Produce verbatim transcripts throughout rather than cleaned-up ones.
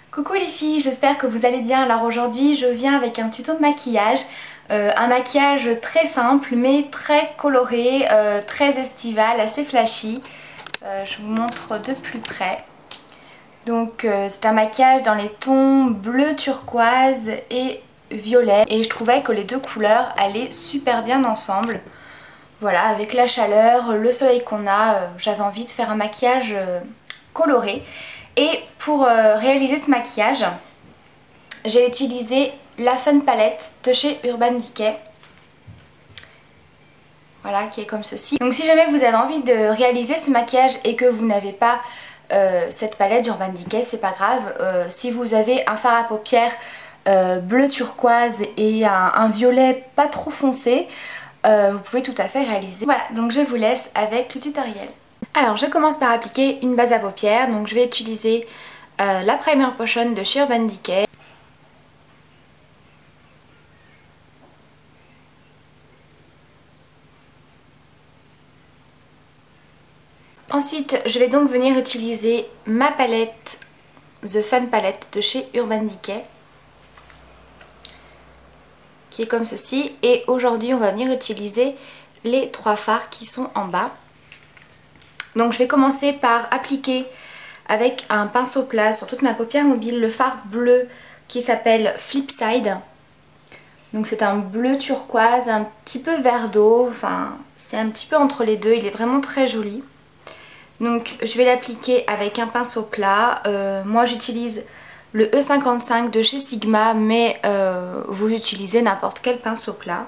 Coucou les filles, j'espère que vous allez bien. Alors aujourd'hui je viens avec un tuto de maquillage, euh, un maquillage très simple mais très coloré, euh, très estival, assez flashy. Euh, je vous montre de plus près. Donc euh, c'est un maquillage dans les tons bleu turquoise et violet et je trouvais que les deux couleurs allaient super bien ensemble. Voilà, avec la chaleur, le soleil qu'on a, euh, j'avais envie de faire un maquillage euh, coloré. Et pour euh, réaliser ce maquillage, j'ai utilisé la Fun Palette de chez Urban Decay. Voilà, qui est comme ceci. Donc si jamais vous avez envie de réaliser ce maquillage et que vous n'avez pas euh, cette palette d'Urban Decay, c'est pas grave. Euh, si vous avez un fard à paupières euh, bleu turquoise et un, un violet pas trop foncé, euh, vous pouvez tout à fait réaliser. Voilà, donc je vous laisse avec le tutoriel. Alors je commence par appliquer une base à paupières. Donc je vais utiliser euh, la Primer Potion de chez Urban Decay. Ensuite, je vais donc venir utiliser ma palette The Fun Palette de chez Urban Decay, qui est comme ceci. Et aujourd'hui, on va venir utiliser les trois fards qui sont en bas. Donc je vais commencer par appliquer avec un pinceau plat sur toute ma paupière mobile le fard bleu qui s'appelle Flipside. Donc c'est un bleu turquoise, un petit peu vert d'eau, enfin c'est un petit peu entre les deux, il est vraiment très joli. Donc je vais l'appliquer avec un pinceau plat. Euh, moi j'utilise le E cinquante-cinq de chez Sigma, mais euh, vous utilisez n'importe quel pinceau plat.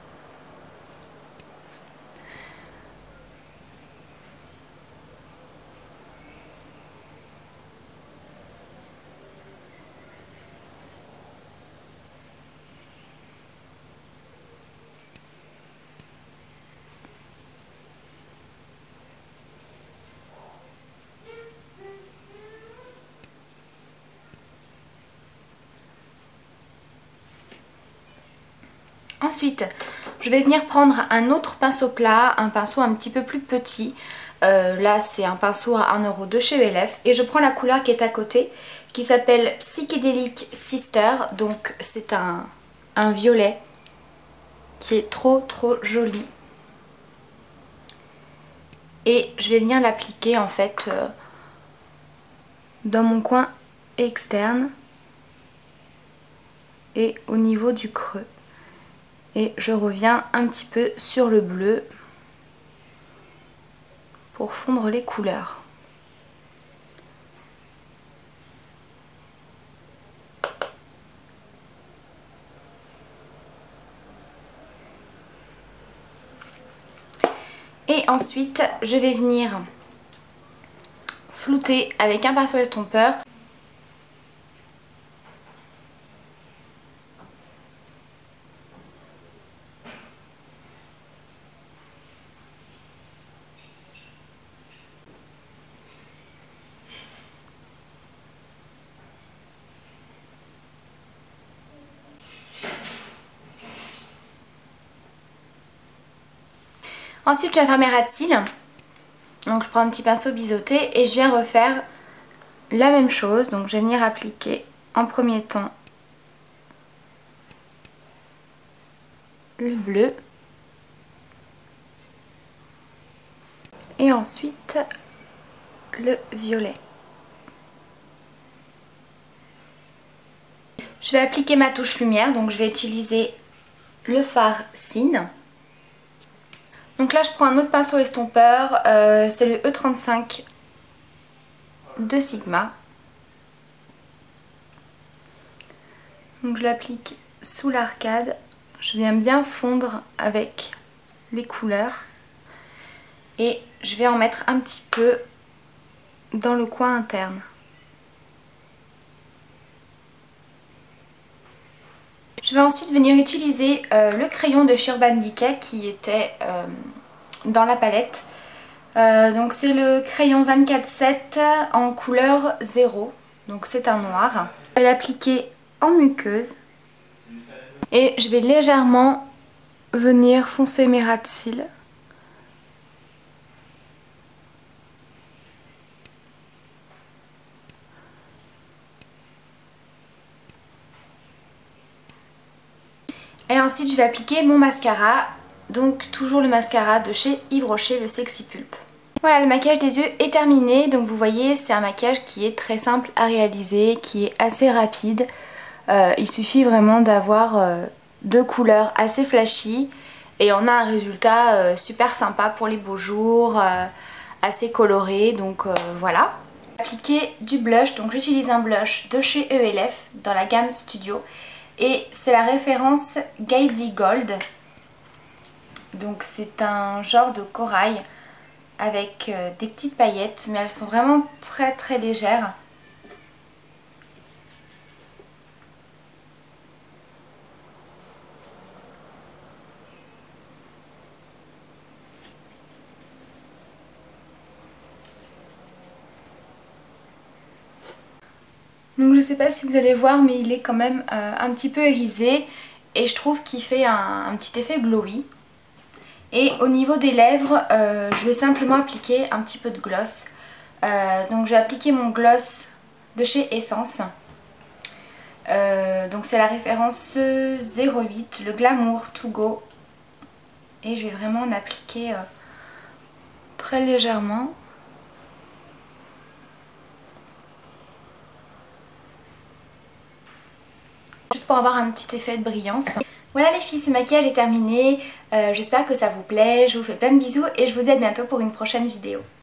Ensuite, je vais venir prendre un autre pinceau plat, un pinceau un petit peu plus petit. Euh, là, c'est un pinceau à un euro de chez U L F. Et je prends la couleur qui est à côté, qui s'appelle Psychedelic Sister. Donc, c'est un, un violet qui est trop trop joli. Et je vais venir l'appliquer en fait euh, dans mon coin externe et au niveau du creux. Et je reviens un petit peu sur le bleu pour fondre les couleurs. Et ensuite, je vais venir flouter avec un pinceau estompeur. Ensuite, je vais faire mes ras de cils. Donc je prends un petit pinceau biseauté et je viens refaire la même chose. Donc je vais venir appliquer en premier temps le bleu. Et ensuite le violet. Je vais appliquer ma touche lumière. Donc je vais utiliser le fard Sin. Donc là je prends un autre pinceau estompeur, euh, c'est le E trente-cinq de Sigma. Donc je l'applique sous l'arcade, je viens bien fondre avec les couleurs et je vais en mettre un petit peu dans le coin interne. Je vais ensuite venir utiliser euh, le crayon de chez Urban Decay qui était euh, dans la palette. Euh, donc c'est le crayon vingt-quatre sept en couleur zéro, donc c'est un noir. Je vais l'appliquer en muqueuse et je vais légèrement venir foncer mes ras de cils. Et ensuite je vais appliquer mon mascara, donc toujours le mascara de chez Yves Rocher, le Sexy Pulp. Voilà, le maquillage des yeux est terminé, donc vous voyez c'est un maquillage qui est très simple à réaliser, qui est assez rapide. Euh, il suffit vraiment d'avoir euh, deux couleurs assez flashy et on a un résultat euh, super sympa pour les beaux jours, euh, assez coloré, donc euh, voilà. Appliquer du blush, donc j'utilise un blush de chez E L F dans la gamme Studio et c'est la référence Gaidi Gold, donc c'est un genre de corail avec euh, des petites paillettes, mais elles sont vraiment très très légères. Donc je sais pas si vous allez voir, mais il est quand même euh, un petit peu irisé et je trouve qu'il fait un, un petit effet glowy. Et au niveau des lèvres, euh, je vais simplement appliquer un petit peu de gloss. Euh, donc je vais appliquer mon gloss de chez Essence. Euh, donc c'est la référence zéro huit, le Glamour To Go. Et je vais vraiment en appliquer euh, très légèrement. Juste pour avoir un petit effet de brillance. Voilà les filles, ce maquillage est terminé. Euh, J'espère que ça vous plaît. Je vous fais plein de bisous et je vous dis à bientôt pour une prochaine vidéo.